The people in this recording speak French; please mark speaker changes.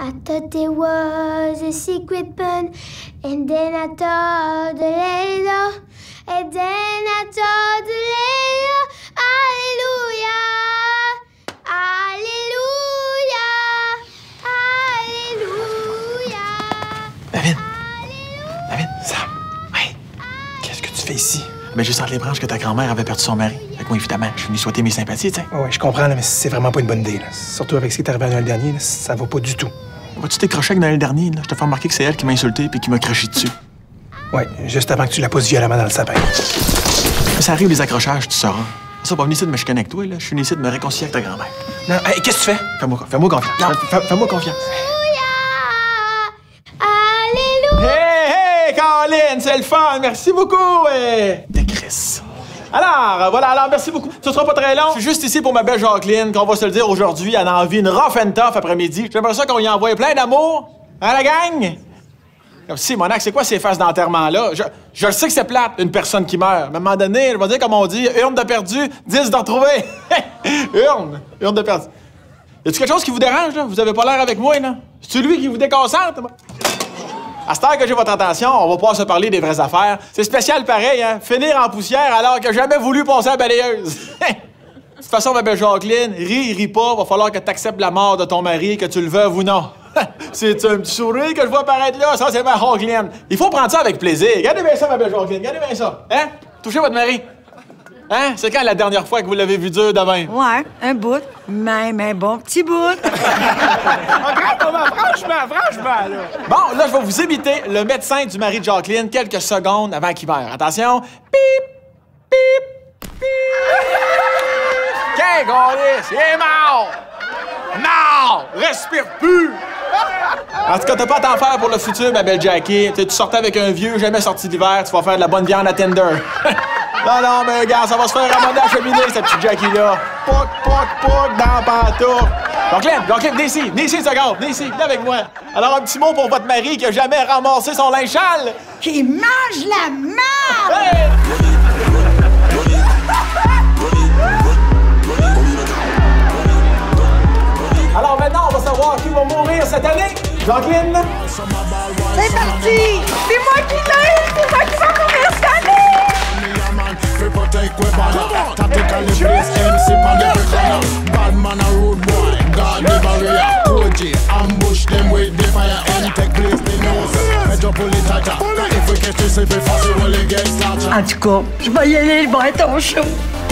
Speaker 1: I thought there was a secret button, and then I thought the later, and then I thought the later. Alléluia, Alléluia, Alléluia.
Speaker 2: David, Sam, hey, qu'est-ce que tu fais ici? Ben, juste entre les branches que ta grand-mère avait perdu son mari. Fait que moi, évidemment, je suis venu souhaiter mes sympathies, tu sais.
Speaker 3: Oui, je comprends, là, mais c'est vraiment pas une bonne idée. Là. Surtout avec ce qui est arrivé à Noël dernier, là, ça va pas du tout.
Speaker 2: Vas-tu t'écrocher avec Noël dernier, là? Je te fais remarquer que c'est elle qui m'a insulté puis qui m'a craché dessus.
Speaker 3: Oui, juste avant que tu la pousses violemment dans le sapin.
Speaker 2: Ça arrive, les accrochages, tu sauras. Ça, pas venir ici de me chicaner avec toi, là. Je suis venu ici de me réconcilier avec ta grand-mère.
Speaker 3: Non, hey, qu'est-ce que tu fais?
Speaker 2: Fais-moi confiance. Non, fais-moi confiance. Hey, Colin, c'est le fun! Merci beaucoup! De Chris. Alors, merci beaucoup. Ce sera pas très long. Je suis juste ici pour ma belle Jacqueline, qu'on va se le dire aujourd'hui. Elle a envie d'une rough and tough après-midi. J'aimerais ça qu'on y envoie plein d'amour. Hein, la gang? Comme si, Monac, c'est quoi ces phases d'enterrement-là? Je le sais que c'est plate, une personne qui meurt. Mais à un moment donné, je vais dire comme on dit, urne de perdu, 10 de retrouvé. Urne de perdu. Y a-tu quelque chose qui vous dérange, là? Vous avez pas l'air avec moi, là? C'est lui qui vous déconcentre? À cette heure que j'ai votre attention, on va pouvoir se parler des vraies affaires. C'est spécial pareil, hein? Finir en poussière alors que j'ai jamais voulu passer à la balayeuse. De toute façon, ma belle Jacqueline, ris pas, va falloir que t'acceptes la mort de ton mari, que tu le veuves ou non. C'est un petit sourire que je vois apparaître là, ça c'est ma Jacqueline. Il faut prendre ça avec plaisir. Regardez bien ça, ma belle Jacqueline, regardez bien ça. Hein? Touchez votre mari. Hein? C'est quand la dernière fois que vous l'avez vu dur de même?
Speaker 4: Ouais, un bout. Même un bon petit bout.
Speaker 2: Franchement, là. Bon, là, je vais vous imiter le médecin du mari de Jacqueline quelques secondes avant qu'il meure. Attention. Pip, pip, pip. Qu'est-ce qu'il est mort! Non! Respire plus! En tout cas, t'as pas à t'en faire pour le futur, ma belle Jackie. Tu sortais avec un vieux, jamais sorti d'hiver, tu vas faire de la bonne viande à tender. Non, mais regarde, ça va se faire ramener à la cheminée, cette petite Jackie-là. Pouc, dans la pantoufle. Jacqueline, venez ici, une seconde, venez avec moi. Alors, un petit mot pour votre mari qui a jamais ramassé son linge sale.
Speaker 4: Qui mange la marde!
Speaker 2: Hey! Alors maintenant, on va savoir qui va mourir cette année. Jacqueline?
Speaker 4: C'est parti! C'est moi qui l'aime! C'est moi qui va mourir cette année! En tout cas, je vais y aller, il va être au chaud.